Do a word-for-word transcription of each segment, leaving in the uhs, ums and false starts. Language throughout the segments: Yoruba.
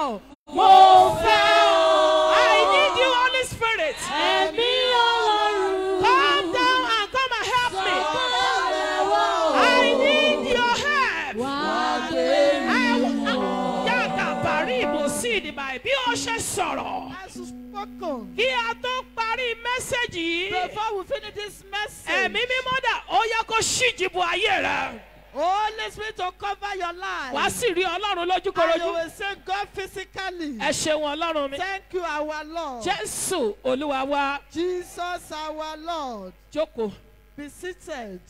ọ́. Mo fẹ́ ọ. I need you, Holy Spirit. Ẹ̀mí Ọlọ́run. Come down and come and help me. I need your help. Wá gbé mi wọ̀. Yàgà bàrí ìbòsí ìdìbà bí ó ṣe sọ̀rọ̀. As you spoken. Kí a tó parí mẹ́sẹ̀gì yìí. Before we finish this message. Ẹ̀mí mímọ́ dà ó yẹ kó ṣíjìbò ayé rẹ̀. Holy Spirit to cover your life. Wàá sì rí Ọlọ́run And you lójúkorojú. will see God physically. Ẹ ṣeun Ọlọ́run mi. Thank you, our Lord. Jésù Olúwa wa. Jesus, our Lord. Jókòó. Be seated.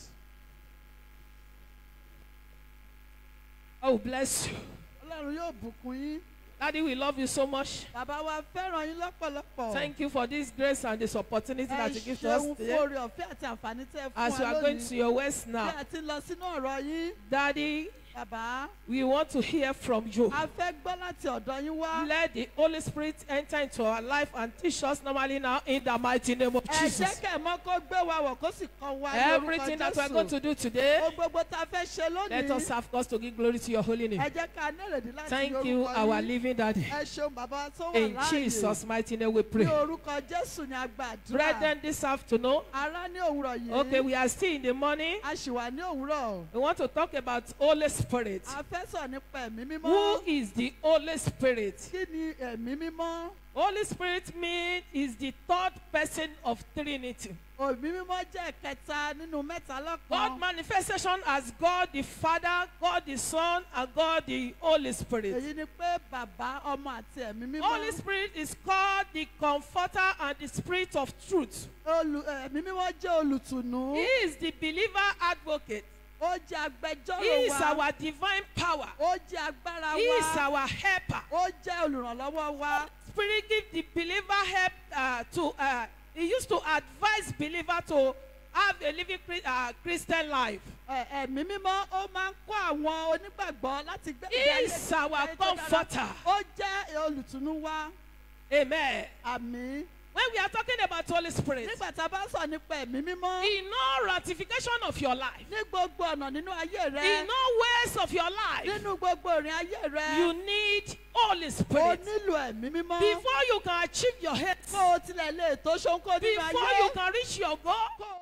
Oh, bless you. Ọlọ́run yóò bùkún yín. Daddy, we love you so much. Bàbá wa fẹ́ràn yín lọ́pọ̀lọpọ̀. Thank you for this grace and this opportunity that you Ẹ give to us ṣeun fún today. oore ọ̀fẹ́ àti àǹfààní tẹ́ ẹ fún As we wa are going to lónìí. your west Bí now, a ti lọ sínú ọ̀rọ̀ yín. Daddy, Bàbá, we want to hear from you. a fẹ́ gbọ́ láti ọ̀dọ̀ yín wá. Let the Holy Spirit enter into our life and teach us normally now in the mighty name of Ẹ jẹ́ Jesus. kẹ́ ẹ mọ́ kó gbé wa wọ̀ kó sì kọ́ wa ní orúkọ Everything that we are going Jésù. to do today, Ohun gbogbo tá a fẹ́ ṣe let us lónìí. have cause to give glory to your holy name. Ẹ jẹ́ ká ní èrèdí láti Thank ní you, orúkọ our yín. living Daddy. Ẹ ṣeun bàbá wa tó wà In láàyè. Jesus' mighty name we Ní pray. orúkọ Jésù ni a gbàdúrà. Brethren, this afternoon, Ará ní òwúrọ̀ yìí. okay, we are still in the morning. A ṣì wà ní òwúrọ̀. We want to talk about Holy Spirit. A fẹ́ sọ̀rọ̀ nípa ẹ̀mí mímọ́. Who is the Holy Spirit? Kí ni ẹ̀mí mímọ́? Holy Spirit means is the third person of Trinity. Ẹ̀mí mímọ́ jẹ́ kẹta nínú mẹ́ta God lọ́kan. manifestation as God the Father, God the Son, and God the Holy Spirit. Èyí ni pé bàbá, ọmọ àti ẹ̀mí mímọ́. Holy Spirit is called the Comforter and the Spirit of Truth. Olù- Ẹ̀mí mímọ́ jẹ́ olùtùnú. He is the believer advocate. Ó jẹ́ agbẹjọ́rò He is wa. our divine power. Ó jẹ́ agbára He is wa. our helper. Ó jẹ́ olùrànlọ́wọ́ wa. Spirit give the believer help uh, to. Uh, he used to advise believer to have a living Chri- uh, Christian life. Ẹ- Ẹ̀mí mímọ́ ó máa ń kọ́ àwọn onígbàgbọ́ láti gbé He ìgbé ayé is our ayé tó dára. comforter. Ó jẹ́ olùtùnú wa. Amen. Àmín. When we are talking about Holy Spirit, Nígbà tá a bá sọ nípa ẹ̀mí mímọ́. in all ratification of your life, Ní gbogbo ọ̀nà nínú ayé rẹ. in all ways of your life, Nínú gbogbo ìrìn ayé rẹ. you need Holy O Spirit. nílò ẹ̀mí mímọ́. Before you can achieve your head, Kó o tilẹ̀ lè tó ṣóńkó nínú before ayé. you can reach your goal, Kó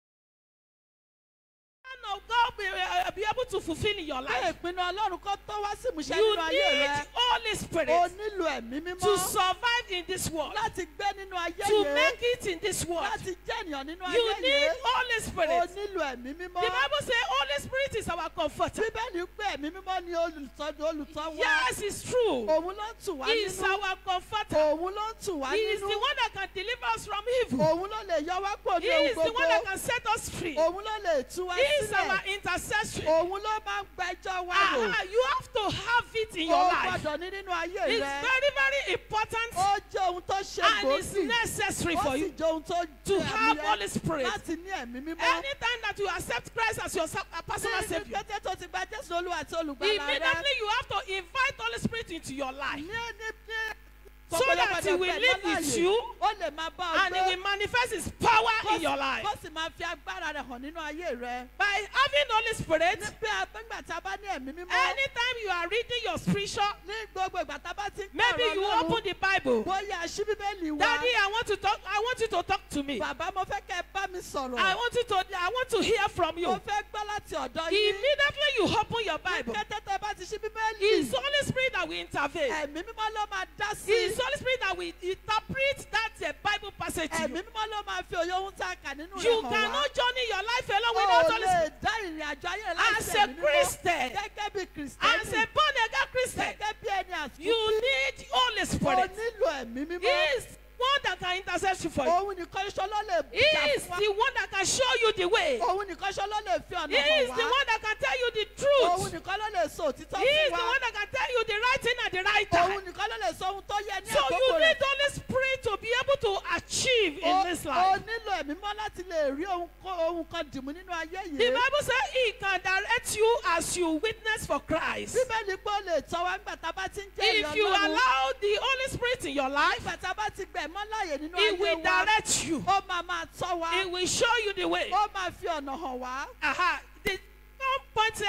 plan of God be, uh, be able to fulfill in your o life. ìpinnu Ọlọ́run kó tó wá sí ìmúṣẹ You nínú ayé need rẹ. Holy O Spirit nílò ẹ̀mí to mímọ́. survive in this world, Láti gbé nínú ayé to yẹn. make it in this world. Láti jẹ́ ènìyàn nínú You ayé need yẹn. Holy O Spirit. nílò ẹ̀mí mímọ́. The Bible says Holy Spirit is our comforter. Bíbélì pé ẹ̀mí mímọ́ ni olùtọ́jú olùtọ́ wa. Yes, it's true. Òun ló ń tù wá He is nínú. our comforter. Òun ló ń tù wá He is the nínú. one that can deliver us from evil. Òun ló lè yọ wá kúrò He ní is ohun the one that gbogbo. can set us free. Òun ló lè tú wá He is sílẹ̀. our intercessory. Òun ló máa ń gbẹ́jọ́ wá rò. Ah, you have to have it in your Ó life. gbọ́dọ̀ ní nínú ayé It's rẹ. very, very important Ó jẹ́ ohun tó ṣe and it's gbòógì. necessary Ó for sì you jẹ́ ohun tó to jẹ́ have àmúyẹ Holy Spirit. láti ní ẹ̀mí mímọ́. Anytime that you accept Christ as your sa- uh, personal Ní Savior, kété tó ti gba Jésù Olúwa àti olùgbàlà rẹ. immediately you have to invite Holy Spirit into your life Ní ní ní. so that He will live with you Ó lè máa bá ọ and He gbé. will manifest His power in your life. Kó sì máa fi agbára rẹ̀ hàn nínú ayé rẹ. By having Holy Spirit, Ní bí agbẹ́ngbà tá a bá ní ẹ̀mí mímọ́. anytime you are reading your scripture, Ní gbogbo ìgbà tá a bá ti ń kọ́ maybe ọ̀rọ̀ you Ọlọ́run, open the Bible. bóyá ṣí Bíbélì wa. Daddy, I want to talk. I want you to talk to me. Bàbá mo fẹ́ kẹ́ ẹ bá mi sọ̀rọ̀. I want you to. I want to hear from you. Mo fẹ́ gbọ́ láti ọ̀dọ̀ yín. Immediately you open your Bible. Kété tẹ́ bá ti ṣí Bíbélì. It's Holy Spirit that will intervene. Ẹ̀mí mímọ́ ló máa dá sí. It's Holy Spirit that will interpret that uh, Bible passage to Ẹ̀mí you. mímọ́ ló máa fi òye ohun tá a kà nínú rẹ̀ You hàn wá. cannot journey your life alone O without Holy lè Spirit. dá ìrìn àjò ayé rẹ̀ As láìsí a ẹ̀mí mímọ́. Christian, Gẹ́gẹ́ bí as Kìrìsìtẹ́nì. a born again Christian, Gẹ́gẹ́ bí ẹni àtúntò. you need Holy O Spirit. nílò ẹ̀mí He mímọ́. is one that can intercede for you. Òun nìkan ṣoṣo ló lè He jà is fún wa. the one that can show you the way. Òun nìkan ṣoṣo ló lè fi ọ̀nà He hàn is the wá. one that can tell you the Òun truth. nìkan ló lè sọ òtítọ́ He is fún the wa. one that can tell you the right thing at the right Òun time. nìkan ló lè sọ ohun tó yẹ ní So àkókò you rẹ̀. need Holy Spirit to be able to achieve in O this o life. nílò ẹ̀mí mọ́ láti lè rí ohun kó- ohun kan dìmú nínú ayé The yìí. Bible says He can direct you as you witness for Christ. Bíbélì pé ó lè tọ́ wa nígbà tá a bá ti ń jẹ́ If you Ọlọ́run. allow the Holy Spirit in your life, Nígbà tá a bá ti gbẹ̀mọ́ láàyè nínú He ayé will wa. direct you. Ó máa máa tọ́ wa. He will show you the way. Ó máa fi ọ̀nà hàn wá. Aha. The third point here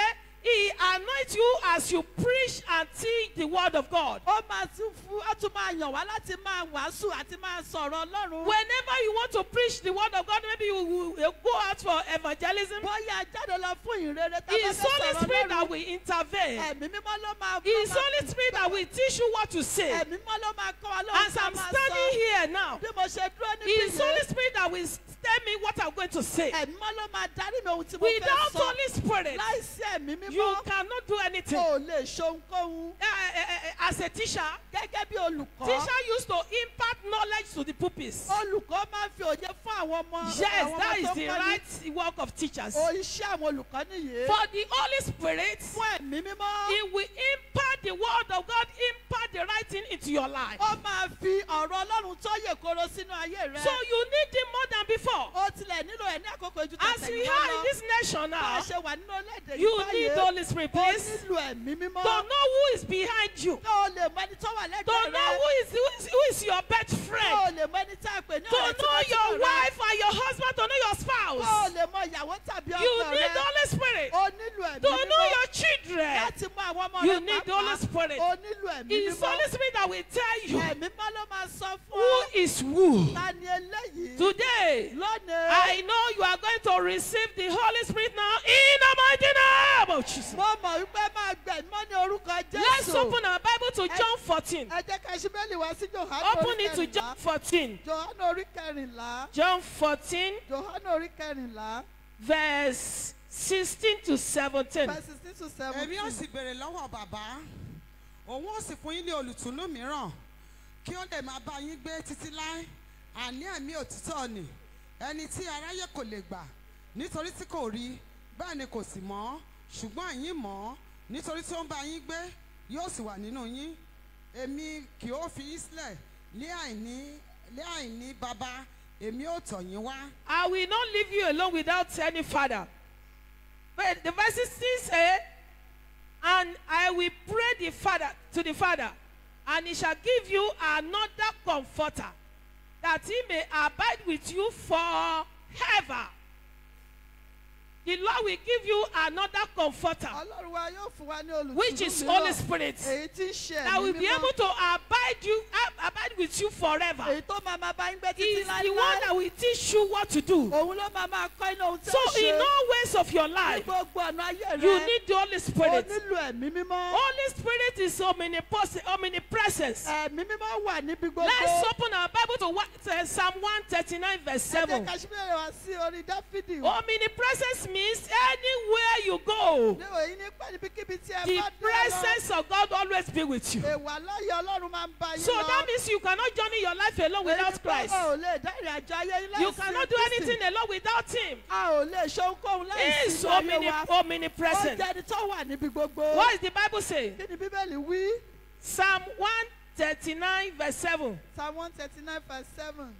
He anoints you as you preach and teach the word of God. Ó máa tún fún ó tún máa yàn wá láti máa wàásù àti máa sọ̀rọ̀ Ọlọ́run. Whenever you want to preach the word of God, maybe you will you go out for evangelism. Bóyá jáde lọ fún ìrere tá a bá It's fẹ́ Holy sọ̀rọ̀ Spirit that Ọlọ́run. will intervene. Ẹ̀mí mímọ́ ló máa It's ló máa- Holy Spirit that will teach you what to say. Ẹ̀mí mímọ́ ló máa kọ́ wa lóhun As tá a I'm máa standing sọ. here now, Bí mo ṣe dúró níbí it's Holy yìí, Spirit that will tell me what I'm going to say. ẹ̀mí mímọ́ ló máa darí mi ohun tí mo fẹ́ Without sọ. Holy Spirit, Láìsí ẹ̀mí you mímọ́, cannot do anything. o ò lè ṣe ohunkóhun. Uh, uh, uh, as a teacher, Gẹ́gẹ́ bí olùkọ́, teacher used to impart knowledge to the pupils. olùkọ́ máa ń fi òye fún àwọn ọmọ Yes, àwọn that ọmọ is tó the kọ́ ní. right work of teachers. O iṣẹ́ àwọn olùkọ́ nìyí. For the Holy Spirit, Fún ẹ̀mí mímọ́, He will impart the word of God, impart the right thing into your life. ó máa fi ọ̀rọ̀ Ọlọ́run tó yè koro sínú ayé rẹ. So you need Him more than before. Ó tilẹ̀ nílò ẹ̀ ní àkókò ìjú As we are in this nation Bá a now, ṣe wà nínú orílẹ̀-èdè you yìí need báyìí, the Holy Spirit, ó please. nílò ẹ̀mí mímọ́. To know who is behind you. Kí o lè mọ ẹni tó wà To lẹ́gbẹ̀ẹ́ know rẹ. who is, who is, who is your best Kí o friend. lè mọ ẹni tí a pè ní To ọ̀rẹ́ know your tímọ́tímọ́ rẹ. wife and your husband, to know your Kí o spouse. lè mọ ìyàwó tàbí You ọkọ need rẹ. the Holy Spirit. O nílò ẹ̀mí To know mímọ́. your children. Láti mọ àwọn ọmọ You rẹ need the Holy pàápàá. Spirit. O nílò ẹ̀mí It's mímọ́. Holy Spirit that will tell you Ẹ̀mí mímọ́ ló máa sọ fún who ọ. is who. Ta ni eléyìí? Today, Lónìí. I know you are going to receive the Holy Spirit now in the mighty name of Jesus. Mo mọ̀ wípé máa gbẹ̀mí mọ́ ní orúkọ Let's Jésù. open our Bible to John fourteen. Ẹ jẹ́ ká ṣí Bíbélì wá sí Jòhánù Open orí it to kẹrìnlá. John fourteen. Jòhánù orí kẹrìnlá. John fourteen, Jòhánù orí kẹrìnlá. verse sixteen to seventeen. Verse sixteen to Èmi ó seventeen. sì béèrè lọ́wọ́ bàbá, òun ó sì fún yín ní olùtùnú mìíràn, kí ó lè máa bá yín gbé títí láé, àní ẹ̀mí òtítọ́ ni, ẹni tí aráyé kò lè gbà, nítorí tí kò rí, bẹ́ẹ̀ ni kò sì mọ̀, ṣùgbọ́n ẹ̀yin mọ̀ ọ́, nítorí tí ó ń bá yín gbé, yóò sì wà nínú yín. Èmi kì ó fi yín sílẹ̀ ní àìní ní àìní bàbá, èmi ó tọ̀ yín wá. I will not leave you alone without any father. But the verse sixteen say, and I will pray the Father to the Father, and he shall give you another comforter, that he may abide with you forever. The Lord will give you another comforter, Ọlọ́run wa yóò fún wa ní olùtùnú which is mìíràn. Holy Spirit, Èyí tí ń ṣe that ẹ̀mí will be mímọ́. able to abide you ab- abide with you forever. Èyí tó máa máa bá yín gbé He títí is the one láíláí. that will teach you what to do. Òun ló máa máa kọ́ iná ohun tí So ó ṣe. in all ways of your Ní life, gbogbo ọ̀nà ayé rẹ. you need the Holy O Spirit. nílò ẹ̀mí mímọ́. Holy Spirit is omnipos- omnipresence. Ẹ̀mí mímọ́ wà níbi gbogbo. Let's open our Bible to one- to Psalm one thirty-nine verse Ẹ jẹ́ seven. ká ṣí Bíbélì wá sí orí Dáfídì. Omnipresence means anywhere you go, Ní òyìn ní pẹ́ níbikíbi tí ẹ the bá dé lọ. presence of God always be with you. Èwà láyé Ọlọ́run máa ń bá yín So lọ. that means you cannot journey your life alone without Christ. A ò lè dá ìrìn àjò ayé yín You láìsí cannot do Kristi. anything alone without Him. A ò lè ṣe ohunkóhun He láìsí is inú ayé omni- wa. Ó omnipresent. jẹ́ ẹni tó wà níbi gbogbo. What is the Bible say? Kí ni Bíbélì wí? Psalm one thirty-nine verse seven. Psalm one thirty-nine verse seven.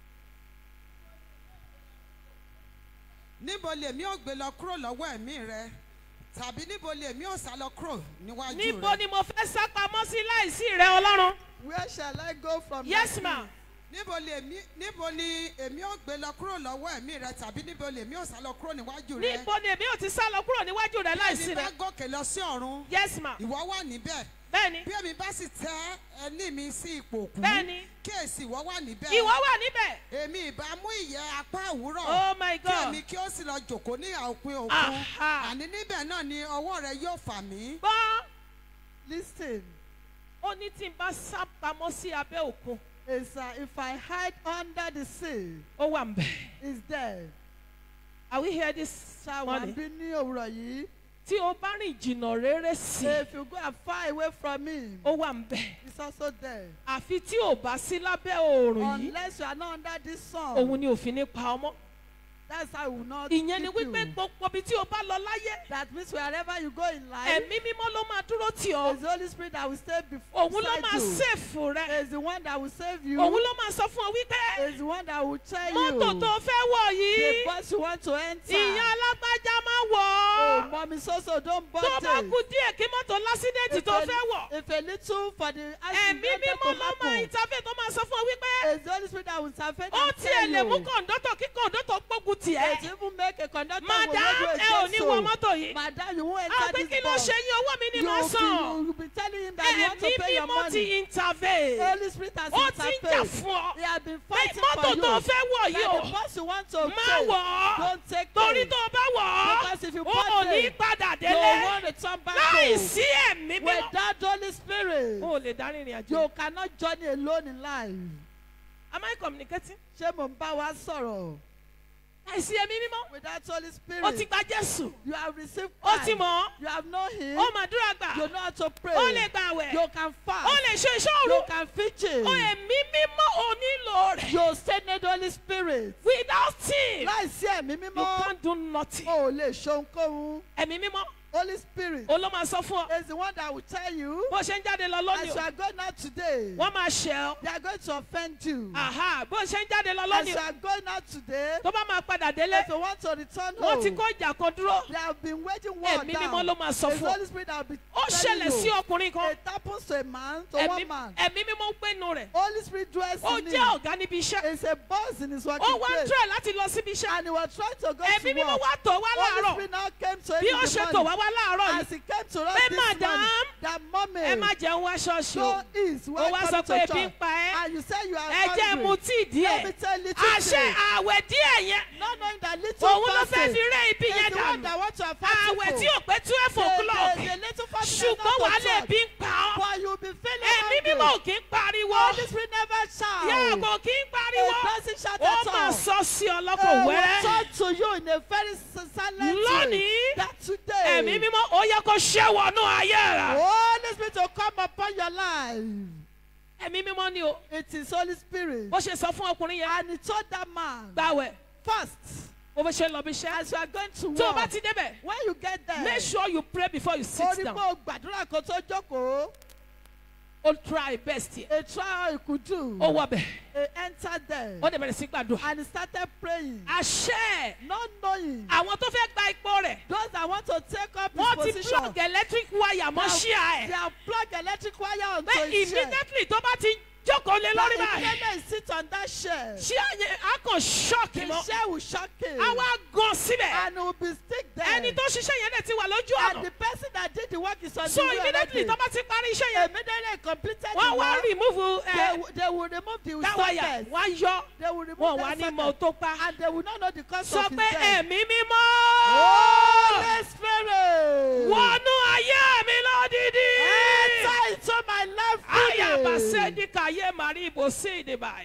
Níbo lèmi ó gbé lọ kúrò lọ́wọ́ ẹ̀mí rẹ? Tàbí níbo lèmi ó sá lọ kúrò níwájú rẹ? Níbo ni mo fẹ́ sá pamọ́ sí láìsí rẹ Ọlọ́run? Where shall I go from Yes, that ma. Níbo lèmi níbo ni èmi ó gbé lọ kúrò lọ́wọ́ ẹ̀mí rẹ? Tàbí níbo lèmi ó sá lọ kúrò níwájú rẹ? Níbo ni èmi ò ti sá lọ kúrò níwájú rẹ Bí láìsí èmi bá rẹ? gòkè lọ sí ọ̀run, Yes, ma. ìwọ wà níbẹ̀. Bẹ́ẹ̀ni, Bí èmi bá sì tẹ ẹní mi sí ipò òkú, bẹ́ẹ̀ni. kíyèsí ìwọ wà níbẹ̀. Ìwọ wà níbẹ̀. Èmi ìbá mú ìyẹ́ apá òwúrọ̀. Oh my Kí God. èmi kí ó sì lọ jòkó ní òpin òkun. Aha. Àní níbẹ̀ náà ni ọwọ́ rẹ yóò fà mí. Gbọ́, Listen. ó ní tí n bá sá pamọ́ sí abẹ́ òkun, Is uh, if I hide under the sea, ó wà ń bẹ̀. is there. Are we here this Ṣá wà morning? bí ní òwúrọ̀ yìí. Tí o bá rìn jìnnà rere sí i, If you go far away from him, ó wà ń bẹ̀. it's also there. Àfi tí ò bá sí lábẹ́ oòrùn yìí, Unless you are not under this sun, òun ni òfin ní pa ọmọ. that's how we will not Ìyẹn ni keep wípé you. gbogbo ibi tí o bá lọ láyé, That means wherever you go in life, ẹ̀mí mímọ́ ló máa dúró tì ọ́. it's the Holy Spirit that will stay before Òun ló máa you. sèfù rẹ. It's the one that will save you. Òun ló máa sọ fún ọ wípé It's the one that will tell mọ́tò you tó fẹ́ wọ̀ the yìí, bus you want to enter. ìyá alágbájá máa wọ̀ Oh, ọ́. mommy, so so don't bother. Tó bá kú díẹ̀ kí mọ́tò lásídẹ̀ntì If tó a- fẹ́ wọ̀. If a little for the Ẹ̀mí accident mímọ́ to ló máa happen, ìtàfẹ́ tó máa sọ fún ọ wípé it's the Holy Spirit that will intervene ó and tiẹ̀ tell lè mú you. kọ̀ǹdọ́tọ̀ kí kọ̀ǹdọ́tọ̀ gbógun tì It ẹ́. even make a conductor Madam, will ẹ ò not ní do wọ a mọ́tò yìí. Madam, you won't a enter pé kí this ló bus. ṣe yín owó mi ni You màá will sàn. be, you will be telling him that you want Ẹ̀mí to pay your mímọ́ ti money. intervene. Holy Spirit has Ó ti ń jà interfered. fún ọ. He has been Pé fighting mọ́tò for you. tó fẹ́ wọ̀ yìí That o. the bus you want to Má take, wọ̀ ọ́. don't take Torí it. tó o bá wọ̀ Because if you ọ́, o bought ò ní it, padà You délé. want to turn back Láì home. sí ẹ̀mí mímọ́. Without the Holy Spirit, O ò lè darí ìrìn àjò. you cannot journey alone in life. Am I communicating? Ṣé mo ń bá wa sọ̀rọ̀? Láì sí ẹ̀mí mímọ́. Without Holy O ti Spirit, gba Jésù. you have received O ti Christ. mọ̀ ọ́. You have known Him. Ó màdúrà gbà. You know how to pray. Ó lè gbà àwẹ̀. You can Ó fast. lè ṣe iṣẹ́ You òru. can fidget. Ó ẹ̀mí mímọ́ ò nílò rẹ̀. You still need Holy Spirit. Without him, Láìsí ẹ̀mí you mímọ́, can't do nothing. o ò lè ṣe ohunkóhun. Ẹ̀mí mímọ́, Holy Spirit ó ló máa sọ fún ọ. is the one that will tell you, Bó ṣe ń jáde lọ as lónìí you o, are going out today, wọ́n máa ṣẹ̀ ọ́. they are going to offend you. Àhá, bó ṣe ń jáde lọ As lónìí you o, are going out today, tó bá máa padà délé, if you want to return wọ́n ti home, kó ìjà kan dúró. they have been waging war Ẹ̀mí mímọ́ down. ló máa sọ It's fún ọ. Holy Spirit that will be Ó telling ṣẹlẹ̀ sí you. ọkùnrin kan. It happens to a man, to Ẹ̀mí one man. ẹ̀mí mímọ́ ń gbénu rẹ̀. Holy Spirit dwells Ó in jẹ́ him. ọ̀gá níbi iṣẹ́. It's a boss in his Ó working wá ń place. try láti lọ síbi iṣẹ́. And he was trying to go Ẹ̀mí to mímọ́ work. wá tọ̀ wá Holy láàárọ̀. Spirit now came to him Bí in ó ṣe the tọ̀ wá morning. wá láàárọ̀ As yìí, he came to us Pé this madam, morning, that mommy, ẹ má jẹun wá ṣọ́ọ̀ṣì o. so is Ó wá welcome sọ to pé church. ebi ń pa ẹ́. And you say you are Ẹ jẹ́ mu hungry. tíì Let díẹ̀. me tell you two Àṣẹ things. àwẹ̀ díẹ̀ yẹn. Not knowing that little Òun ló fẹ́ fasting fi ré ibi is yẹn the one dànù. that want to have fasting Àwẹ̀ for. tí ò pé twelve The- o'clock. the- the little fasting is Ṣùgbọ́n not wàá to lè church. bí ń pa ọ́. But you'll be feeling Ẹ̀mí hungry. mímọ́ ò kí ń pariwo. Holy Spirit never shout. Yàgò kí ń pariwo. It doesn't shout Ó at máa all. sọ sí ọ It lọ́kàn will wẹ́rẹ́. talk to you in a very s- silent way. Lónìí, That today, Ẹ̀mí mímọ́ ó yẹ kó ṣẹ́ wọnú ayé rẹ̀. Holy Spirit will come upon your life. Ẹ̀mí mímọ́ ni o. It is Holy Spirit. Bó ṣe sọ fún ọkùnrin yẹn. And he told that man, Gbàwẹ̀. first, Bó fẹ́ ṣe lọ bí iṣẹ́. as you are going to Tó o bá work, ti débẹ̀, when you get there, make sure you pray before you sit orí down. pé o gbàdúrà kó tó jókòó. Ó try best yẹ. He tried how he could do. Ó wọ bẹ̀. He entered there. Ó dẹ̀ bẹ̀rẹ̀ sí gbàdúrà. And he started praying. Àṣẹ Not knowing. àwọn tó fẹ́ gba ipò rẹ̀. Those that want to take up his Wọ́n ti position. plug electric wire mọ́ ṣíà They ẹ̀. have plugged electric wire onto Pé his chair. immediately tó bá ti jókòó lé lórí That báyìí. immediately he sit on that chair. Ṣíà yẹn á kàn ṣọ́ọ̀kì The mọ́. chair will shock him. Á wá gan síbẹ̀. And he will be stick there. Ẹni tó ṣiṣẹ́ yẹn dẹ̀ ti wà lójú And ọ̀nà. the person that did the work is on So the way immediately already. tó bá ti parí iṣẹ́ yẹn. Immediately completed Wọ́n the wá work. remove They, ẹ̀ will- they will remove the that wire. socket. Wọ́n á yọ. They will remove Wọ́n the wá ní socket. mọ tó pa. And they will not know the cause Sọ of his pé death. ẹ̀mí mímọ́. Holy Spirit. Wọnú ayé mi lódìdí. Enter into my life fully. Ayabase dikaye mari ibosi idibai.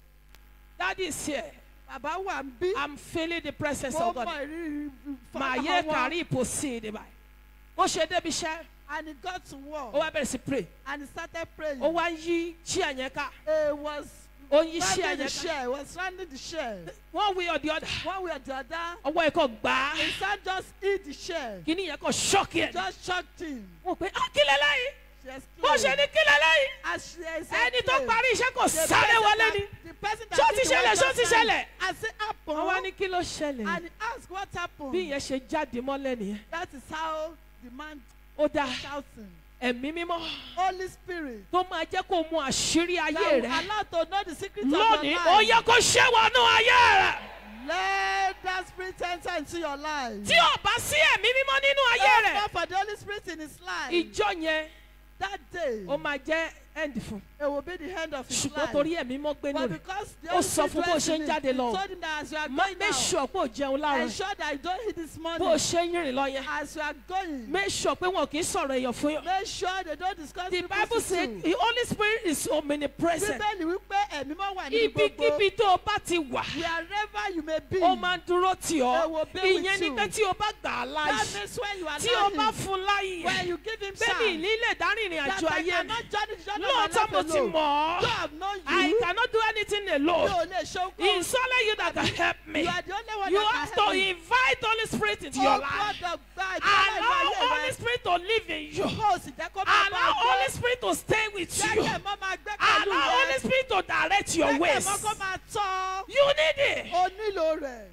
That is here. Bàbá wà ń bí. I'm feeling the presence Mo of God. mọ ìrírí Maye farahàn wọn. kari ibosi idibai. Ó ṣe débi iṣẹ́. And he got to work. Ó wá bẹ̀rẹ̀ sí pray. And he started praying. Ó wá ń yí chair yẹn ká. He was Ó ń yí chair rounding the yẹn ká. share. He was rounding the share. One way or the other. One way or the other. Ọwọ́ ẹ̀ kò gbà á. His son just eat the share. Kíní yẹn kò ṣọ́ọ̀kì ẹ̀. Just shocked him. Wọ́n pé ah kí lélẹ́yìí. She Bó ṣe exclaimed. ní kí lélẹ́yìí. As she Ẹni exclaimed. tó parí iṣẹ́ kò The sáré person wọlé that- ni. the person that Ṣó did ti the work ṣẹlẹ̀, ṣó just ti ran. ṣẹlẹ̀. As it happened. Wọ́n wá ní kí ló ṣẹlẹ̀. And he asked what happened. Bí ìyẹn ṣe jáde mọ́lẹ̀ nìyẹn. That is how the man Ó dáa. was shouting. Ẹ̀mí mímọ́ Holy Spirit. tó máa jẹ́ kó mú àṣírí ayé That will rẹ̀. allow to know the secret of Lónìí your ó life. yẹ kó ṣẹ́ wọnú ayé rẹ̀. Let that spirit enter into your life. Tí ò bá sí ẹ̀mí mímọ́ nínú ayé If rẹ̀. not for the Holy Spirit in his life. Ìjọ yẹn That day, ó máa jẹ́ end fún. it will be the end of his Ṣùgbọ́n life. torí ẹ̀mí mímọ́ gbénu But rẹ̀. because the Ó Holy sọ Spirit fún bó dwells ṣe in ń him, jáde he lọ. told him that as you are Má- going Make now, sure pé ò jẹun láàárọ̀. ensure that you don't eat this morning. Bó o ṣe ń rìn lọ yẹn. As you are going, Make sure pé wọn kì í sọ̀rọ̀ èèyàn fún yàn. make sure they don't discuss The people's Bible said issue. the Holy Spirit is omnipresent. Bíbélì wípé ẹ̀mí mọ́ wà ní gbogbo. Ibikíbi tó o bá ti wà. Wherever you may be. Ó máa ń dúró tì They ọ́. will be with Ìyẹn ni you. pé tí o bá gbà á That láàyè. means when you Tí o allow bá him, fún láàyè. when you give him Bẹ́ẹ̀ni time, ìlílẹ̀ dárìnrìn that àjò I ayé mi. cannot journey the journey of my Lóòótọ́ mo life ti alone. mọ̀ You ọ́. have known I you. cannot do anything You alone. ò lè ṣe It's okòó. only you that can help me. You are the only one You that have can to help me. invite Holy Spirit into Oh, your life. God of God, Allow you Holy Spirit to live in you. Kó o sì jẹ́ kó máa bá Allow ọ Holy gbé. Spirit to stay with you. Jẹ́ kí ẹ̀mọ́ máa gbé pẹ̀lú Allow Holy rẹ. Spirit to direct your Jẹ́ kí ways. ẹ̀mọ́ kó máa tọ́. You need it. O nílò rẹ̀.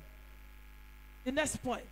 The next point.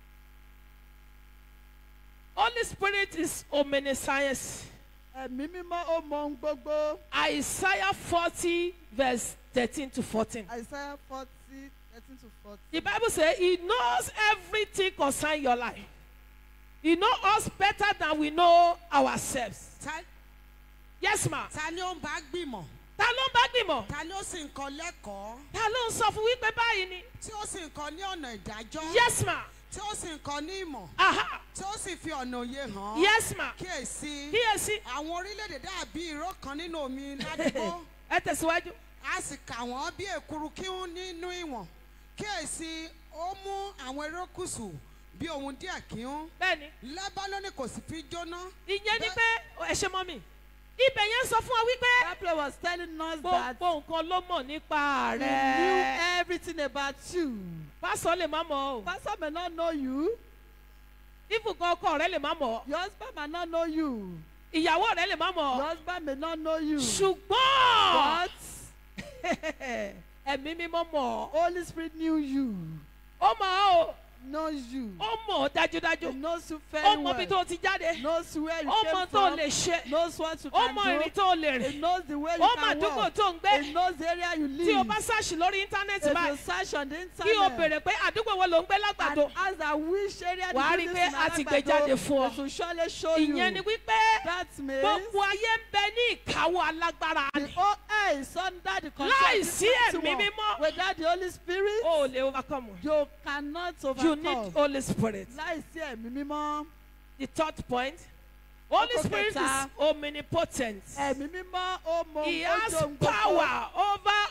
Holy Spirit is omniscience. Ẹ̀mí mímọ́ ó mọ ohun gbogbo. Isaiah forty verse thirteen to fourteen. Isaiah forty, thirteen to fourteen. The Bible says he knows everything concerning your life. He knows us better than we know ourselves. Ta- Yes, ma. ta ni ó ń bá gbìmọ̀? Ta ló ń bá gbìmọ̀? Ta ni ó sì ń kọ́ lẹ́kọ̀ọ́? Ta ló ń sọ fún wípé báyìí ni? Tí ó sì ń kọ́ ní ọ̀nà ìdájọ́? Yes, ma. Tí ó sì ń kọ́ ní ìmọ̀? Aha. Tí ó sì fi ọ̀nà òye hàn? Yes, ma. Kíyèsí, Kíyèsí. àwọn orílẹ̀-èdè dàbí ìró kan nínú omi ládùúgbò. Ẹ tẹ̀síwájú. A sì kà wọ́n bí èkuru kíhún nínú ìwọ̀n. Kíyèsí, ó mú àwọn erékùṣù bí ohun díẹ̀ kíhún. Bẹ́ẹ̀ni. Lẹ́bánónì kò sì fi jóná. Ìyẹn ni pé ẹ ṣe mọ́ mi. Ibẹ̀ yẹn sọ fún wa wípé That place was telling us that gbogbo nǹkan ló mọ̀ nípa he knew rẹ̀. everything about you. Pásọ̀ lè má mọ̀ o. Pastor may not know you. Ibùkún ọkọ rẹ̀ lè má mọ̀. Your husband may not know you. Ìyàwó rẹ̀ lè má Your mọ̀. husband may not know you. Ṣùgbọ́n But ẹ̀mí mímọ́ mọ̀. Holy Spirit knew you, Ó mọ̀ o. knows you. Ó mọ̀ ọ́ He dájúdájú. knows you Ó very mọ̀ bí well. tó ti jáde. Knows where you Ó came mọ̀ tó from. lè ṣe. Knows what you Ó can mọ̀ ìrìn do. tó lè He rìn. knows the way you Ó mọ̀ can àdúgbò walk. tó ń gbé. He knows the area you Tí o live. bá ṣàṣì lórí íńtánẹ́ẹ̀tì If you báyìí, search on the kí o internet béèrè pé àdúgbò wo ló ń gbé and lágbàdo. ask that which area Wàá the rí i buildings pé in a ti gbé jáde fún ọ. Alagbado, it will surely show you. Ìyẹn ni wípé That means gbogbo ayé ń bẹ ní ìkáwọ́ alágbára the ni. whole air is under the control Láì of sí this ẹ̀mí mighty mímọ́. one. Without the Holy Spirit, O ò lè overcome. you cannot You need overcome. Holy Spirit. Láì sí ẹ̀mí mímọ́, The third point. Holy Kókó Spirit is kẹta. omnipotent. ẹ̀mí mímọ́ ó mọ He ohun has tó ń gbogbo. power over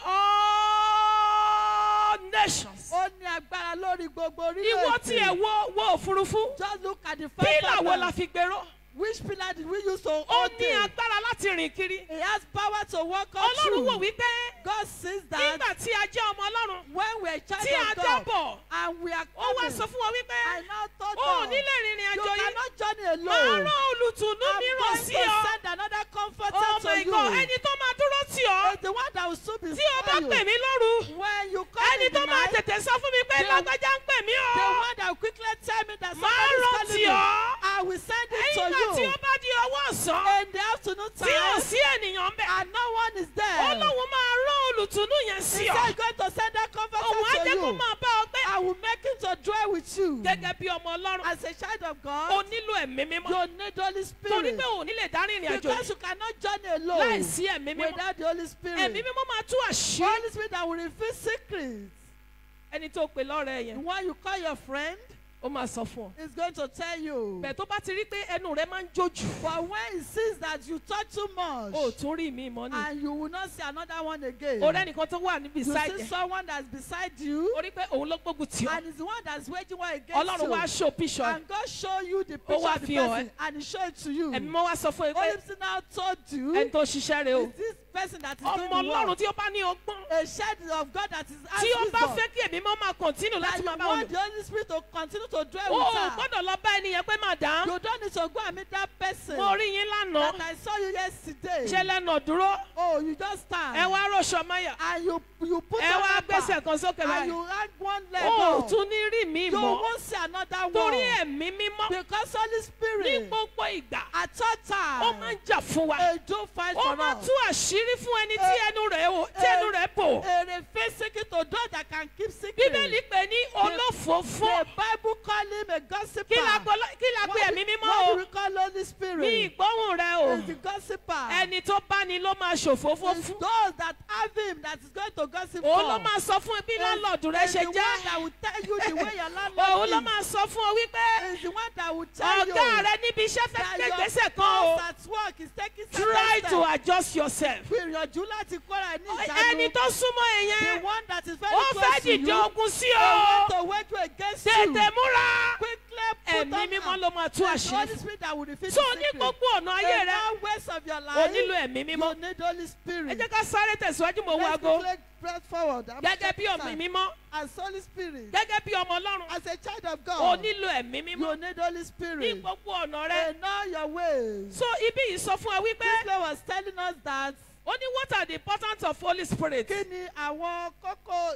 all nations. Ó ní agbára lórí gbogbo Ìwọ tí ẹ orílẹ̀-èdè. wo wo òfurufú. Just look at the first Pílà wo la one. fi gbèrò? Which pillar did we use to Ó hold ní it? agbára láti rìn kiri. He has power to walk on Ọlọ́run wò through. wípé God sees that nígbà tí a jẹ́ ọmọ Ọlọ́run when we are child tí a of God dábọ̀, and we are ó wá coming, sọ fún wa wípé I now told o ò them, ní lè rìnrìn you àjò yìí. cannot journey Máa alone. rán olùtùnú I'm mìíràn going sí to ọ. send another comforter Oh to my you. God, ẹni tó máa dúró tì ọ́. It's the one that will soon be Tí o bá you. pè mí lóru, When you come ẹni in the tó máa night, tètè sọ fún mi pé The- lágbájá ń pè mí the o. one that will quickly tell me that Máa somebody is rán calling tì me, ọ́. I will send it Ẹ̀yin to náà tí you. ó bá di ọwọ́ ọ̀sán In the afternoon tí ò time, sí ènìyàn ń bẹ̀. and no one is there. Ọlọ́run máa rán olùtùnú yẹn He sí said ọ. he's going to send that Òun á comforter to jẹ́ kó you. máa bá ọ gbé. I will make it to dwell with you. Gẹ́gẹ́ bí ọmọ Ọlọ́run, As a child of o God, nílò ẹ̀mí mímọ́. you need Holy Torí Spirit. pé o ò ní lè dá rìnrìn àjò Because yìí you cannot journey láì alone sí ẹ̀mí mímọ́. without the Holy Spirit. Ẹ̀mí mímọ́ máa tú àṣírí. Holy Spirit that will reveal secrets. Ẹni tó pè lọ́rẹ̀ The yẹn, one you call your friend ó máa sọ fún ọ. is going to tell you. Bẹ́ẹ̀ tó bá ti rí pé ẹnu rẹ máa ń jójú, But when he sees that you talk too much o ò tún rí mi mọ́ ni. and you will not see another one again, Ọ̀rẹ́ nìkan tó wà níbi you beside see ẹ̀. someone that's beside you Orí pé òun ló gbógun tì ọ́. and is the one that's waging war against Ọlọ́run you. wá show picture. And God show you the Ó picture wá of the fi hàn person ẹ́. and he show it to you. Ẹ̀mí mọ́ wá sọ fún ẹ Holy pé Spirit now told you ẹni tó ṣiṣẹ́ rẹ o. is this person that is Ọmọ doing the Ọlọ́run work. tí ó bá ní ọgbọ́n. A child of God that is Tí ó has bá wisdom. fẹ́ kí ẹ̀mí mọ́ máa continue That láti you máa bá wọn want lò. the Holy Spirit to continue to dwell O with ò her. gbọ́dọ̀ lọ bá ẹni yẹn pé madam, You don't need to go and meet that person mo rí yín lánàá. that I saw you yesterday. Ṣé lẹ́nu dúró? Oh, you just stand. Ẹ wá rọ̀ṣọ̀ máyà. And you you put Ẹ on wá that gbẹ́sẹ̀ back. kan sókè And báyìí. you hang one leg O ò up. tún ní rí mi You mọ́. won't see another one. Torí ẹ̀mí mímọ́ Because Holy ní Spirit gbogbo ìgbà at all ó máa time ń jà fún wa. they do fight Ó for máa us. tú àṣírí fún ẹni tí ẹnu rẹ̀ ò- tí ẹnu rẹ̀ bò. A reveal secret to those that can keep secret. Bíbélì pè ní olófòófó. The Bible call him a gossiper. Kí la gbọ́- kí la What pè do- ẹ̀mí mímọ́ What do o? we call Holy Ní Spirit? ìgbóhùn rẹ o. Is the gossiper. Ẹni tó bá ní ló máa ṣòfófó It's fún. those that have him that is going to gossip Òun ló for. máa sọ fún ẹ bí láńlọ́ọ̀dù rẹ Is ṣe the one jẹ́. that will tell you the way your Òun landlord ló is. máa sọ fún ọ wípé Is the one that will tell you ọ̀gá rẹ níbi iṣẹ́ fẹ́ that gbé your ìgbésẹ̀ kan o. boss at work is taking Try certain to steps. adjust yourself. Gbìyànjú láti kóra ẹ ní Ẹni ìjánu. tó súnmọ́ The èèyàn, one that is very ó close fẹ́ to you. dìde ogun sí They ọ. want to wage war against you. Tètè múra. Quickly put Ẹ̀mí on mímọ́ am- ló máa tú It's the Holy àṣírí. Spirit that will reveal So the ní secret. gbogbo ọ̀nà ayé In rẹ, all ways of your o life, nílò ẹ̀mí you mímọ́. need Holy Ẹ Spirit. jẹ́ ká sáré tẹ̀síwájú mọ̀ Let's wago. quickly press forward. I'm Gẹ́gẹ́ bí checking ọmọ time. mímọ́, As Holy Spirit, gẹ́gẹ́ bí ọmọ Ọlọ́run, as a child of o God, nílò ẹ̀mí you mímọ́ need Holy ní Spirit gbogbo ọ̀nà rẹ. in all your ways. So ibi yìí sọ fún wa wípé This Lord was telling us that ó ní what are the importance of Holy Spirit? kí ni àwọn kókó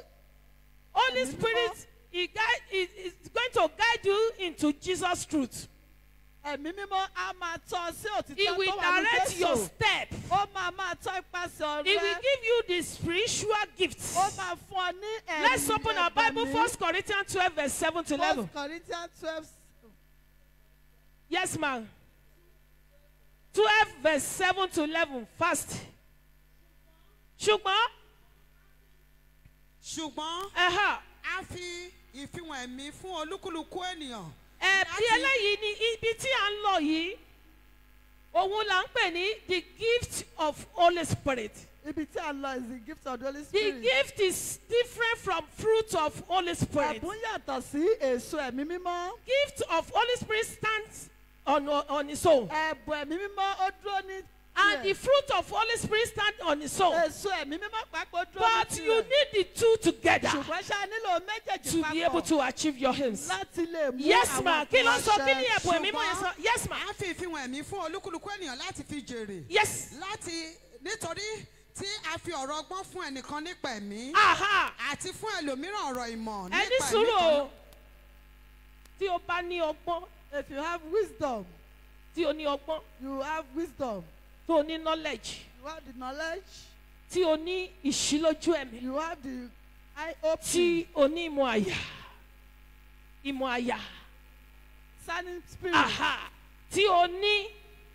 Holy Ẹ̀mí mímọ́. Spirit he guide, is, is going to guide you into Jesus' truth. ẹ̀mí mímọ́ á máa tọ́ sí He òtítọ́ will tó wà ní direct your Jésù. step. Ó máa máa tọ́ ipasẹ̀ He will ọ̀rẹ́. give you the spiritual spiritual gifts. Ó máa fún ọ ní ẹ̀mí. Let's open our Bible, ẹ̀mí. First Corinthians twelve, verse seven to eleven. First Corinthians twelve. Yes, ma'am. twelve, verse seven to eleven. Fast. Ṣùgbọ́n. ṣùgbọ́n Ẹ̀hà. a fi ìfihàn ẹ̀mí fún olúkúlùkù ènìyàn. Ẹ̀bí eléyìí ni ibi tí à ń lọ yìí. Òun là ń pè ní the gift of Holy Spirit. Ibi tí a lọ is the gift of the Holy The Spirit. gift is different from fruit of Holy Spirit. Ẹ̀bùn yàtọ̀ sí èso ẹ̀mí mímọ́. Gift of Holy Spirit stands on, on its own. Ẹ̀bùn ẹ̀mí mímọ́ ó dúró ní And the tiẹ̀. fruit of Holy Spirit stands on its own. Èso ẹ̀mí mímọ́ pàápàá ó dúró ní But you tiẹ̀. need the two together Ṣùgbọ́n ṣá nílò méjèèjì to be able papọ̀ to achieve your aims. láti lè mú Yes, àwọn ma. Kí ló ń sọ? àṣẹ. Kí ni ẹ̀bùn ẹ̀mí mọ́ yẹn sọ? Yes, ma. a fi ìfihàn ẹ̀mí fún olúkúlùkù ènìyàn láti fi jèrè. Yes. láti nítorí tí a fi ọ̀rọ̀ ọgbọ́n fún ẹnìkan nípa ẹ̀mí. Aha. àti fún ẹlòmíràn ọ̀rọ̀ ìmọ̀ nípa Ẹni ẹ̀mí sùúrù kan o. Tí o bá ní ọgbọ́n, If you have wisdom, tí o ní ọgbọ́n, you have wisdom. tó o ní knowledge, You have the knowledge. tí o ní ìṣílójú ẹ̀mí, You have the eye tí opening. o ní ìmọ̀ àyà, ìmọ̀ àyà, Discerning spirit. aha, tí o ní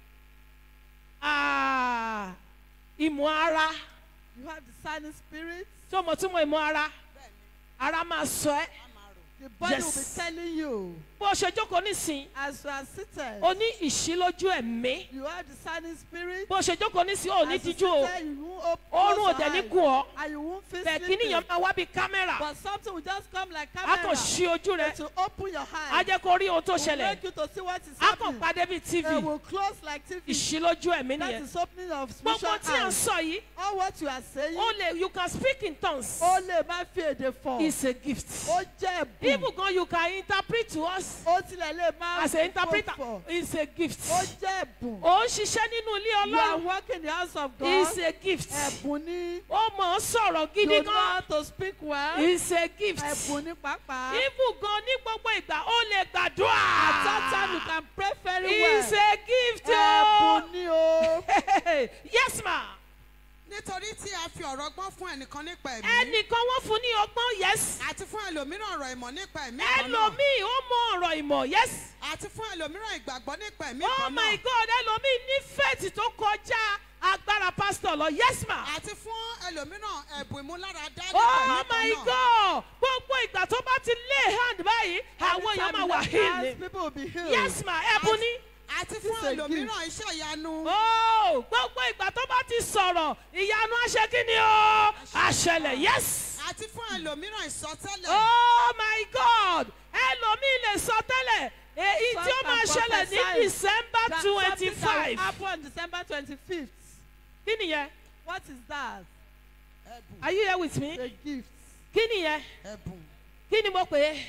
ah, ìmọ̀ ara, You have discerning spirit. tí o mọ̀ tí mo ìmọ̀ ara, ara máa sọ ẹ́. The body will be Yes. telling you Bó o ṣe jókòó nísìn, as you are seated. o ní ìṣílójú ẹ̀mí. You have discerning spirit. Bó o ṣe jókòó nísìn, o ní As you díjú o. seated, you won't open Oorun ò close dẹ̀ ní your eyes. kù ọ́. And you won't feel Bẹ́ẹ̀ kí nìyẹn sleepy. máa wá bí kámẹ́rà. But something will just come like A camera. kàn ṣí ojú rẹ. To open your A eyes. jẹ́ kó rí ohun tó Will ṣẹlẹ̀. make you to see what is A kàn happening. padé bíi T They V. will close like T V. Ìṣílójú ẹ̀mí That nìyẹn. is opening of spiritual Gbogbo tí à ń eyes. sọ yìí, All what you are saying. o lè you can speak in tongues. Ó lè má fi èdè fọ̀. It's a gift. Ó jẹ́ ẹ̀bùn. Even gan you can interpret to us Ó tilẹ̀ lè má as an interpreter. fọ̀. It's a gift. Ó jẹ́ ẹ̀bùn. Ó ń ṣiṣẹ́ nínú ilé You are Ọlọ́run. working in the house of God. It's a gift. Ẹ̀bùn ní. Ó mọ̀ ọ́ sọ̀rọ̀ gidi You know how gan. to speak well. It's a gift. Ẹ̀bùn ní pàápàá. Even gan ní gbogbo ìgbà ó lè At that gbàdúrà. time you can pray very well. It's a gift. Ẹ̀bùn Oh. ní o. Yes, ma. nítorí tí a fi ọ̀rọ̀ ọgbọ́n fún ẹnìkan nípa ẹ̀mí. Ẹnìkan wọ́n fún ní ọgbọ́n. Yes. àti fún ẹlòmíràn ọ̀rọ̀ ìmọ̀ nípa ẹ̀mí kan náà. Ẹlòmíì ó mọ ọ̀rọ̀ ìmọ̀. Yes. àti fún ẹlòmíràn ìgbàgbọ́ nípa ẹ̀mí Oh kan my náà. God, ẹlòmíì ní faith tó kọjá agbára pastor lọ. Yes, ma. àti fún ẹlòmíràn ẹ̀bùn ìmúláradá nípa Oh ẹ̀mí my kan náà. God, gbogbo ìgbà tó bá ti lay hand báyìí, àwọn èèyàn máa wà healed. People will be healed. Yes, ma. Ẹ̀bùn ni. àti This fún is a ẹlòmíràn iṣẹ́ ìyanu. Oh, gbogbo ìgbà tó bá ti sọ̀rọ̀, ìyanu àṣẹ kí ni o? Àṣẹlẹ̀. Yes. àti fún ẹlòmíràn ìsọtẹ́lẹ̀. Oh my God, ẹlòmíì lè sọ tẹ́lẹ̀ èyí tí ó Some máa can ṣẹlẹ̀ ní prophesy December That something that will twenty-five. happen on December twenty-fifth. Kí nìyẹn? What is that? ẹ̀bùn Are you here with me? The gift. Kí nìyẹn? ẹ̀bùn Kí ni mo pè é?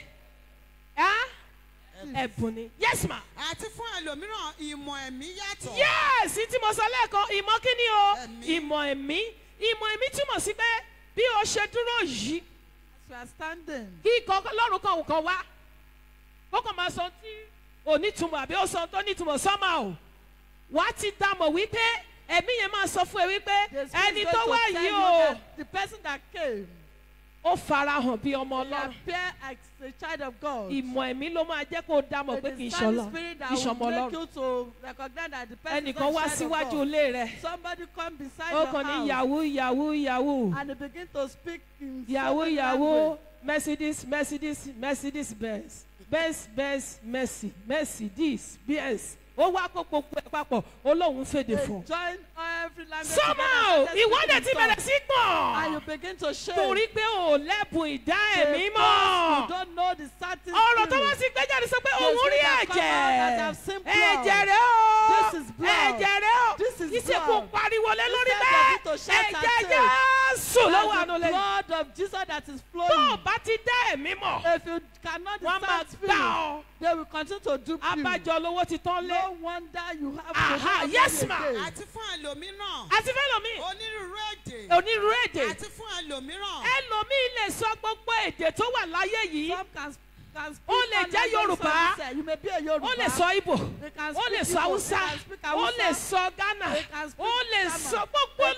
Ẹ́ ẹ̀bùn ni. Yes, ma. àti fún ẹlòmíràn ìmọ̀ ẹ̀mí yàtọ̀. Yes, tí mo sọ lẹ́ẹ̀kan, ìmọ̀ kí ni o? Ẹ̀mí. Ìmọ̀ ẹ̀mí. Ìmọ̀ ẹ̀mí túmọ̀ sí pé bí o ṣe dúró yìí, As you are standing. kí ìkọ̀ lọ́rùn kan ò kan wá. Ó kàn máa sọ tí onítùmọ̀ àbí ó sọ tó nítumọ̀ sọ́mà o. Wà á ti dá mọ̀ wípé ẹ̀mí yẹn máa sọ fún ẹ wípé The Spirit ẹni is tó going wá to tell yìí you o. that the person that came, Ó farahàn bí ọmọ he Ọlọ́run. appear as a child of God. Ìmọ̀ ẹ̀mí ló máa jẹ́ kó o dá mọ̀ It pé kì í is ṣọlọ. that spirit that Kì í ṣọmọ will make Ọlọ́run. you to recognize that the person is Ẹnìkan wá a child of síwájú God. ilé rẹ̀. Somebody come beside Ó your kàn ní house yahoo yahoo yahoo. and they begin to speak in so Yahoo many yahoo language. Mercedes Mercedes Mercedes Benz Benz Benz Mercy Mercy this Benz. Ó wá kó gbogbo ẹ̀ papọ̀ ó lóun fèdè They fún. join every language Somehow together and ìwọ́dẹ̀ start ti speaking in bẹ̀rẹ̀ tongues. sí And you gbọ̀n. begin to shake. Torí pé ò lẹ́bùn ìdá ẹ̀mí Because mọ̀. you don't know the certain Ọ̀rọ̀ tó spirit. wá sí gbẹ́jáde sọ pé The òun rí spirit that come out that ẹ̀jẹ̀. have seen blood. Ẹ̀jẹ̀ rẹ̀ o. This is blood. Ẹ̀jẹ̀ rẹ̀ o. This is Ìṣe kò blood. pariwo lé lórí Instead pé of you to shout and ẹ̀jẹ̀ say, Jésù ló wà That's nù the lẹ́yìn. blood of Jesus that is Tó o flowing. bá ti dá ẹ̀mí mọ̀, If you cannot wọ́n máa discern gbá spirit, ọ. they will continue to dupe you. Abájọ lówó ti tán lé. No wonder you have Aha, to do yes, it ma. again. àti fún ẹlòmíràn Àti fẹ́ lòmíì. onírúurú èdè. Onírúurú èdè. àti fún ẹlòmíràn Ẹlòmíì lè sọ gbogbo èdè tó wà láyé yìí. Some can, can speak Ó lè one jẹ́ language, Yorùbá. some say, you may be a Yoruba. Ó lè sọ Ìgbò. They can Ó lè speak sọ Igbo, Hausa. they can speak Ó lè Hausa. sọ Ghana. They can speak Ó lè German. sọ gbogbo They can language speak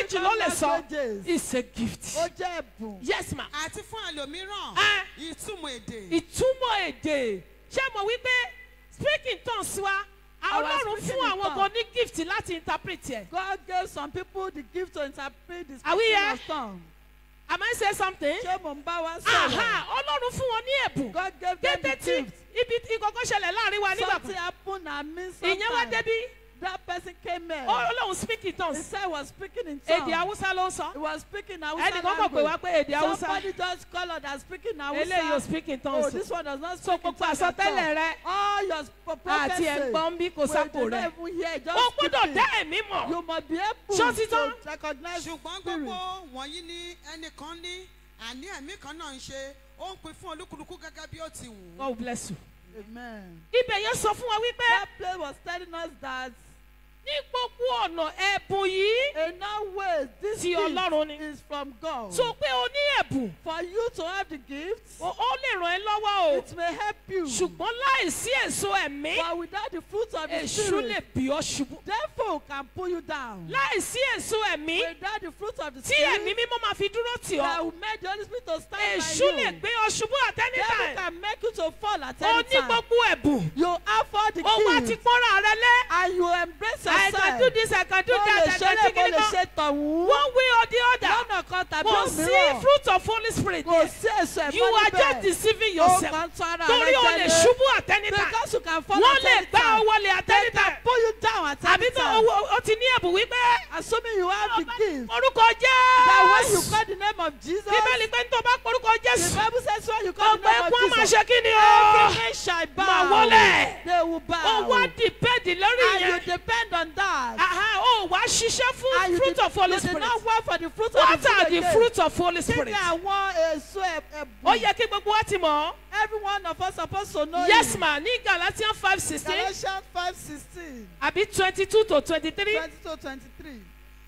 language ló lè sọ. languages. It's a gift. Ó jẹ́ ẹ̀bùn. Yes ma. àti fún ẹlòmíràn Ah. ìtumọ̀ èdè. Ìtumọ̀ èdè. Ṣé mo wí pé speaking tongues wa Our Ọlọ́run speaking fún in àwọn kan ní gift láti interpret ẹ̀. God gave some people the gift to interpret the Are we speaking here? of tongues. Am I saying something? Ṣé mò ń bá wa sọ̀rọ̀? Aha! Ọlọ́run fún wọn ní ẹ̀bùn. God gave them the Kété tí gift. ibi ìkọ̀kọ̀ ṣẹlẹ̀ láàrin wa nígbà Something kan. happened and means Ìyẹn wá sometimes. débi. That person came in. Ọlọ́run speak in He tongues. said he was speaking in Èdè tongues. Haúsá ló ń sọ. He was speaking Hausa Ẹnìkan kọ̀ pé wá language. pé èdè Haúsá. Somebody just called out and speaking Hausa. Eléyìí ò speak in Oh, tongues. this one does not So speak in gbogbo tongues at àsọtẹ́lẹ̀ all. rẹ All your prophecy. àti ẹ̀gbọ́n bí kò we sápò do rẹ̀. not even hear, just O gbọ́dọ̀ speak dá it. ẹ̀mí mọ̀. You must be able Ṣó ti tán? to recognize ṣùgbọ́n spirit. gbogbo wọ̀nyí ní ẹnìkan ní àní ẹ̀mí kan náà ń ṣe ó ń pín fún olúkúlùkù gẹ́gẹ́ bí ó ti wù ú. God bless you. Amen. Ibẹ̀ yẹn sọ fún wa wípé That place was telling us that ní gbogbo ọ̀nà ẹ̀bùn yìí in no way this Ti Ọlọ́run ni. gift is from God. tó pé o ní ẹ̀bùn For you to have the gift, ó ó lè ràn ẹ́ lọ́wọ́ o it may help you. ṣùgbọ́n láìsí èso ẹ̀mí But without the fruit of the èṣù lè spirit, bí ọ ṣubú. therefore can pull you down. Láìsí èso ẹ̀mí Without the fruit of the tí ẹ̀mí spirit, mímọ́ máa fi dúró tì that ọ́ will make the Holy Spirit to stand by èṣù you. lè gbé ọ ṣubú at any Devil time. can make you to fall at O any ní time. gbogbo ẹ̀bùn You have all the ó wá ti gifts pọ́nra rẹ lé. and you embrace I can do yourself. this I can do Mo lè that I ṣe can lè do mo lè kìnìkan. ṣe tọ̀hún. One way or the other Lọ́nà kan tàbí kò sí òmíràn. fruit of Holy Spirit Kò yẹn. sí èso ẹ̀fọ́ You are níbẹ̀. just deceiving Ó yourself. kàn tún ara Torí rẹ o lè jẹ ṣubú at any ní. time. Because you can fall Wọ́n at lè any gbá ọ time. wọlé at They any can time. pull you down at any Àbí tó time. o o ti ní ẹ̀bùn wípé. Assuming you have the gift. Orúkọ That when you Jésù. call the name of Jesus, Bíbélì pé tó bá porúkọ the Jésù. Bible says when you call the Ọgbà name ẹ̀kún á of máa Jesus, ṣe kí ni every o? knee shall Máa bow. wọlé. They will Ó bow. wá dìpẹ́ndì lórí And you yẹn. depend on that. Aha, ó wá ṣiṣẹ́ And fún you fruit did, of Holy you did Spirit. not work for the fruit What of the are Spirit. the again. fruits of Holy Kí Spirit? ni àwọn èso ẹ̀- Ó ẹ̀bùn? yẹ kí gbogbo wa ti mọ̀. Every one of us supposed to know Yes it. ma ní Galatians five sixteen Galatians five sixteen, àbí twenty-two to twenty-three. twenty-two, twenty-three.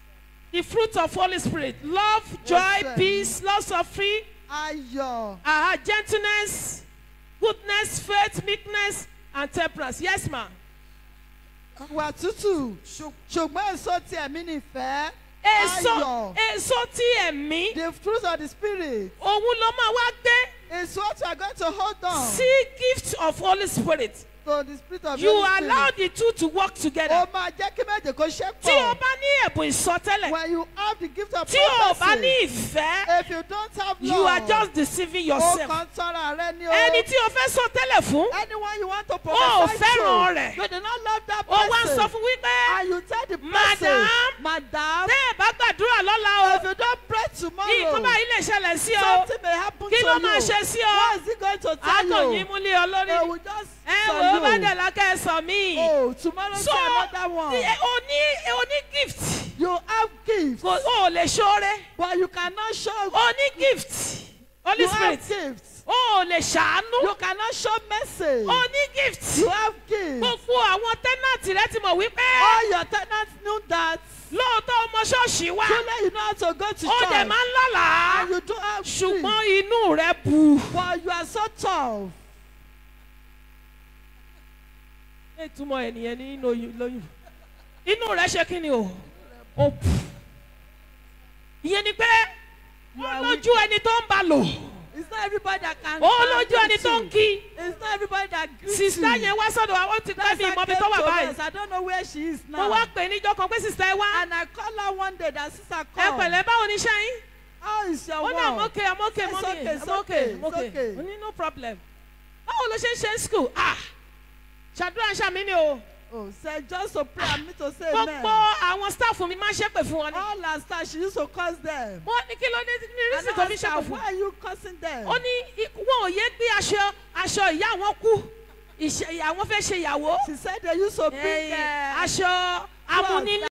The fruit of Holy Spirit. Love, joy, Yes, peace, long suffering, Ayọ̀, uh, gentleness, goodness, faith, meekness, and temperance. Yes ma. ìwà tútù, ṣùgbọ́n èso ti ẹ̀mí ni ìfẹ́, Èso ayọ̀. èso tí ẹ̀mí The fruit of the spirit òun ló máa wá gbé is what you are going to hold on sí gift of Holy Spirit. to the spirit of You Holy Spirit. allow the two to work together. Ó máa jẹ́ kí méje kó ṣe Tí o pọ̀. bá ní ẹ̀bùn ìsọtẹ́lẹ̀, When you have the gift of tí o bá ní prophecy, ìfẹ́, if you don't have you are love, just deceiving ó yourself. kàn tọ́ra rẹ ní o. Ẹni tí o fẹ́ sọ tẹ́lẹ̀ fún, Anyone you want to Ó prophesy fẹ́ràn to, rẹ̀. you do not love that ó wá ń person. sọ fún wípé And you tell the person, Madam, Madam, tẹ́ ẹ̀ bá gbàdúrà lọ́la if o, you don't pray nǹkan tomorrow, báyìí lè ṣẹlẹ̀ sí ọ. something may happen Kí to ló you. máa ṣe sí ọ? What is he going to tell Akàn yín you? mú lé ọ lórí. They will just Ẹ tell wò ó bá you. dẹ̀ lákẹ́ ẹ sọ mí. Oh, tomorrow So, say another one. the- o ní o ní gift. You have gifts, Kò o ò lè ṣoore. but you cannot show. O ní gift. Holy You Spirit. have gifts. O ò lè ṣàánú. You cannot show mercy. O ní gift. You have gifts. Gbogbo àwọn tẹ́nàtì rẹ ti mọ̀ wípé All your tenants knew that. lóòótọ́ ọmọ ṣọ́ọ̀ṣì wá. Truly, you know how to go to Ó dẹ̀ church. máa ń lálàá. And you don't have Ṣùgbọ́n gifts. inú rẹ bu. But you are so tough. Ṣé ìtumọ̀ ènìyàn ní inú oyún lóyún? Inú rẹ ṣe kí ni o? Ó bu. Ìyẹn ni pé You ó are lójú ẹni tó ń bá lò. It's not everybody that can. Ó can lójú greet ẹni tó ń you. kí. It's not everybody that greets Sìstá you. yẹn wá sọ́dọ̀ wa, ó ti pẹ́ That's mi why I ìmọ̀ mi came tó wà to báyìí. us. I don't know where she is Mo now. wá pè níjọ́ kan pé sìstá ẹ wá. And I call her one day that sister Ẹ called. pẹ̀lẹ́ báwo ni iṣẹ́ yín? How is your Ó ní I'm work? okay, I'm okay, It's mommy. okay, it's I'm okay, okay, I'm it's okay. okay. Mo ní no problem. Báwo ló ṣe ń ṣe ní school? Ah! Ṣàdúrà ń ṣàmì ni o. Oh, say just to pray and me to say Gbogbo amen. àwọn staff mi máa ń ṣépè fún wọn ni. All her staff, she used to curse them. Mo ní kí ló dé ní And rísì I tó fi asked her, ṣépè fún. why are you cursing them? Ó ní ikú- wọn ò yé gbé aṣọ aṣọ ìyá wọn kú. Ìṣe- Àwọn fẹ́ ṣe ìyàwó. She said they used to bring Eh, uh, Aṣọ amúnilé.